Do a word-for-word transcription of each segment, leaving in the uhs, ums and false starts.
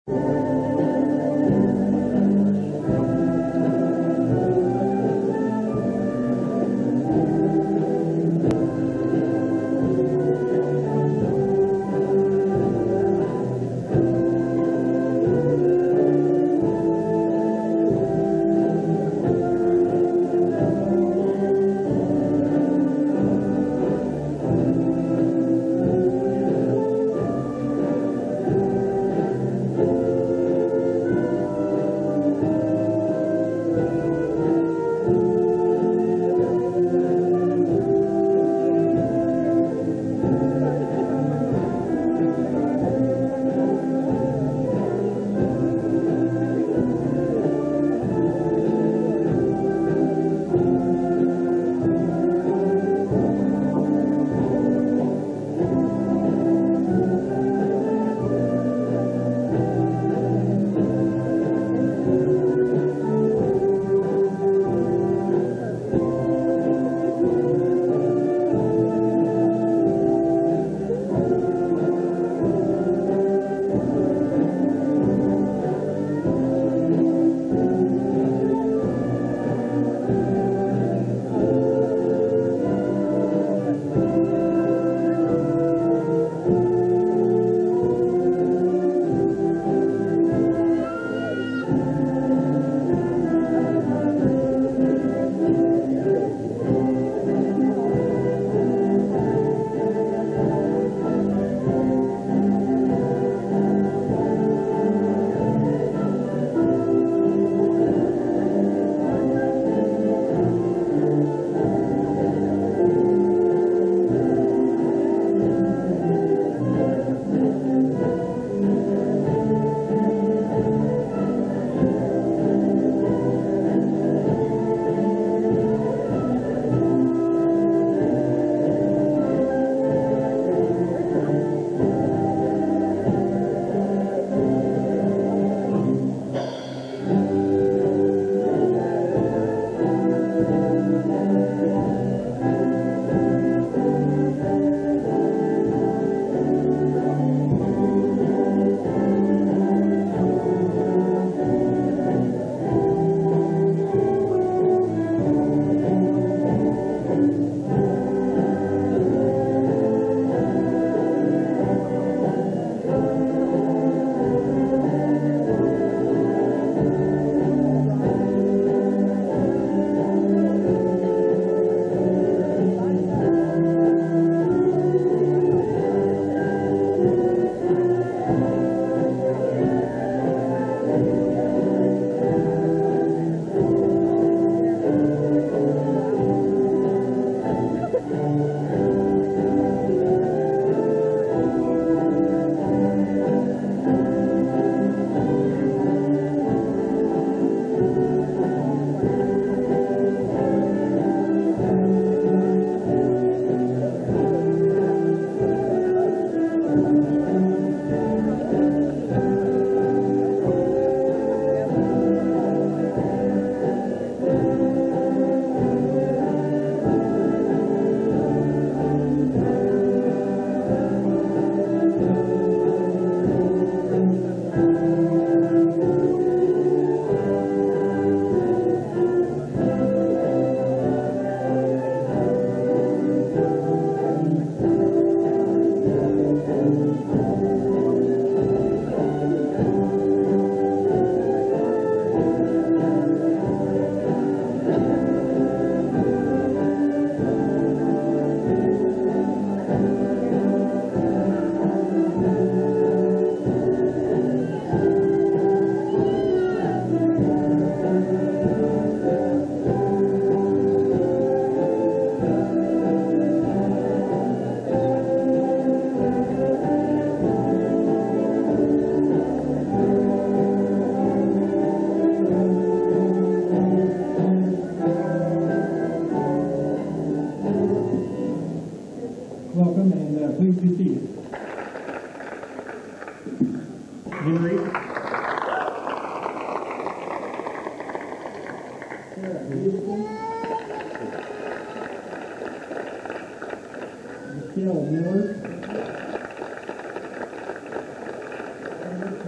Michelle Miller,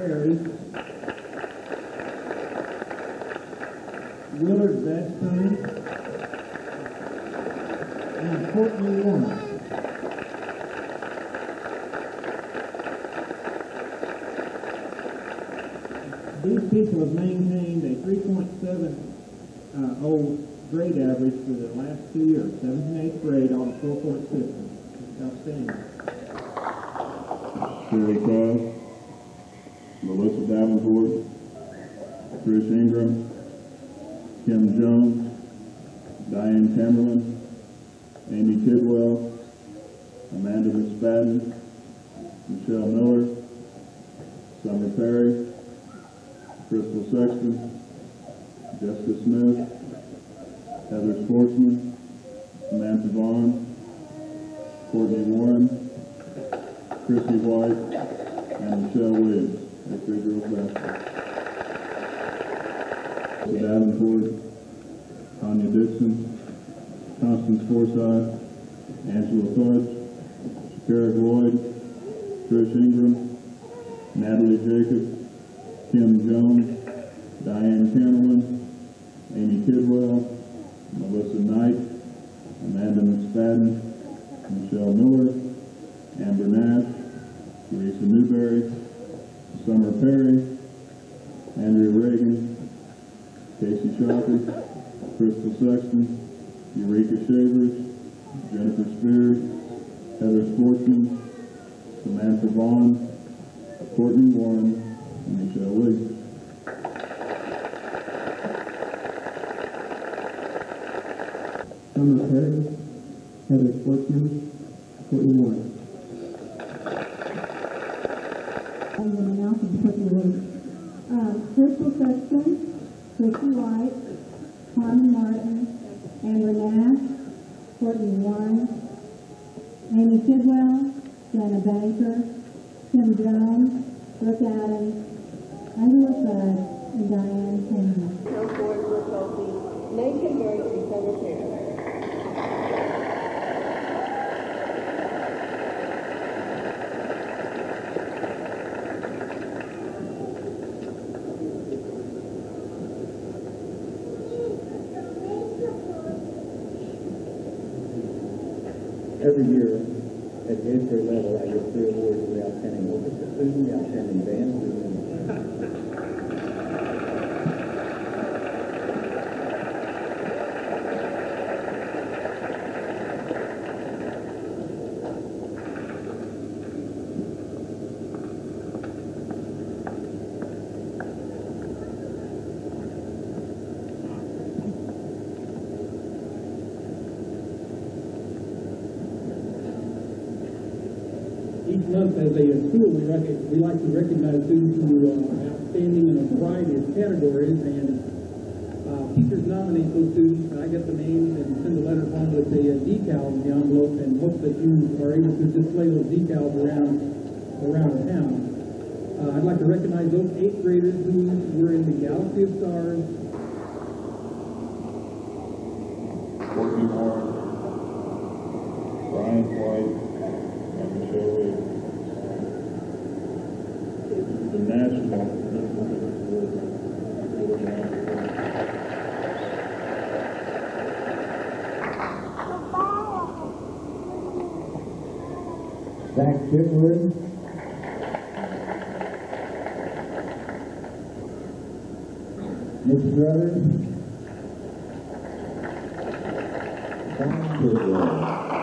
Perry, Willard Vestine, and Courtney Warren. These people have maintained a three point seven oh grade average for the last two years, seventh and eighth grade on the four-point system. It's outstanding. Sherry Cross, Melissa Davenport, Trish Ingram, Kim Jones, Diane Camerlin, Amy Tidwell, Amanda McSpadden, Michelle Miller, Summer Perry, Crystal Sexton, Jessica Smith, Heather Sportsman, Samantha Vaughn, Courtney Warren, Chrissy White, and Michelle Williams, eighth grade girls basketball. Davenport, Tanya Dixon, Constance Forsyth, Angela Fudge, Shakira Lloyd, Trish Ingram, Natalie Jacob, Kim Jones, Diane Camerlin, Amy Tidwell, Melissa Knight, Amanda McSpadden, Michelle Miller, Amber Nash, Teresa Newberry, Summer Perry, Andrea Reagan, Casey Shoppy, Crystal Sexton, Eureka Shavers, Jennifer Spears, Heather Sportsman, Samantha Vaughn, Courtney Warren, and Michelle Lee. Summer Perry, Heather Sportsman, Courtney Warren. I'm going to announce and Courtney Warren. Uh, Crystal Sexton, Chrissy White, Carmen Martin, Amber Nash, Courtney Warren, Amy Tidwell, Jana Banker, Kim Jones, Brooke Adams, Angela Fudge, and Diane Cameron. Now forward for Chelsea, Nathan Garrett, and Summer Perry. Every year, at the eighth grade level, I get three awards for the outstanding orchestra student, the outstanding band student. Each month as a school, we, we like to recognize students who are outstanding in a variety of categories, and uh, teachers nominate those students, and I get the names and send a letter home with a, a decal in the envelope and hope that you are able to display those decals around, around town. Uh, I'd like to recognize those eighth graders who were in the Galaxy of Stars. Courtney Warren, Brian White, and Michelle Lee. The national Zach Chipwood, Mitch Brothers, Brian Tidwell.